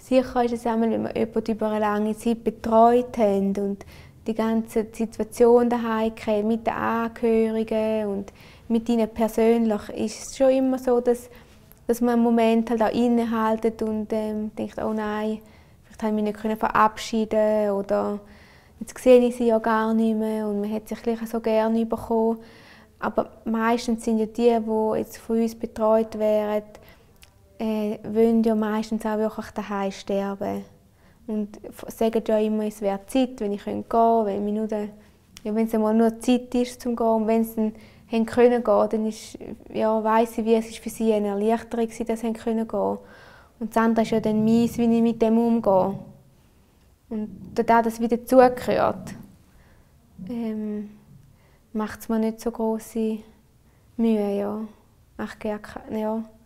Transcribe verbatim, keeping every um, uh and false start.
sicher ist es einmal, wenn wir jemanden über eine lange Zeit betreut haben und die ganze Situation daheim kennt, mit den Angehörigen und mit ihnen persönlich, ist es schon immer so, dass, dass man einen Moment halt auch innehaltet und ähm, denkt, oh nein, vielleicht habe ich mich nicht verabschieden oder jetzt sehe ich sie ja gar nicht mehr und man hat sich gleich so gerne bekommen. Aber meistens sind ja die, die jetzt von uns betreut werden, äh, wollen ja meistens auch wirklich daheim sterben. Und sagen ja immer, es wäre Zeit, wenn ich gehen könnte, wenn Minuten, ja, wenn es einmal nur Zeit ist zum Gehen. Und wenn sie dann haben können gehen, dann ist, ja, weiss ich, wie es ist für sie eine Erleichterung war, dass sie können gehen. Und das andere ist ja dann meins, wie ich mit dem umgehe. Und dadurch, dass es wieder dazugehört, ähm, macht es mir nicht so große Mühe, ja. Ach, ja.